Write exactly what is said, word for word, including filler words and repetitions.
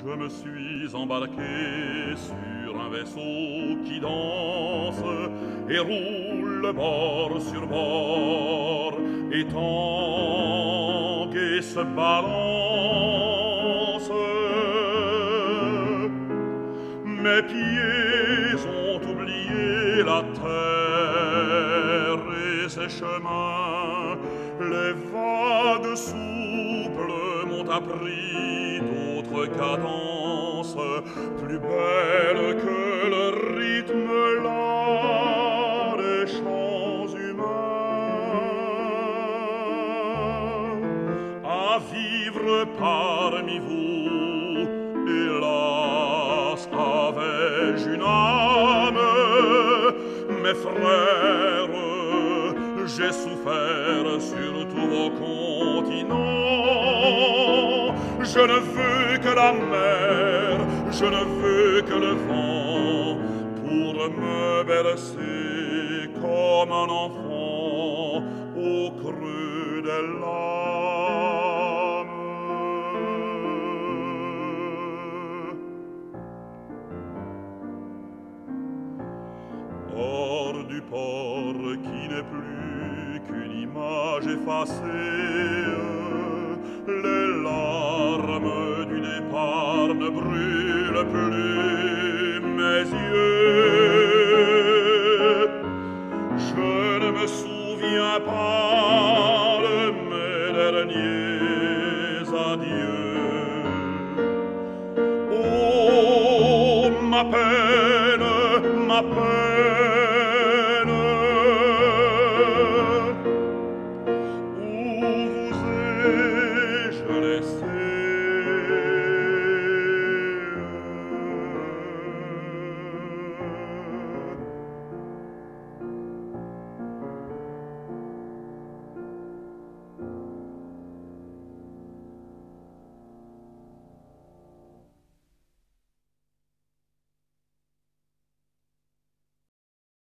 Je me suis embarqué sur un vaisseau qui danse et roule bord sur bord, et tangue et se balance. Mes pieds ont oublié la terre et ses chemins. Les vagues souples m'ont appris d'autres cadences, plus belles que le rythme lent des chants humains. À vivre parmi vous, hélas, avais-je une âme, mes frères, j'ai souffert sur tous vos continents. Je ne veux que la mer, je ne veux que le vent, pour me bercer comme un enfant au creux de l'âme. Hors du port qui n'est plus qu'une image effacée, les larmes du départ ne brûlent plus mes yeux. Je ne me souviens pas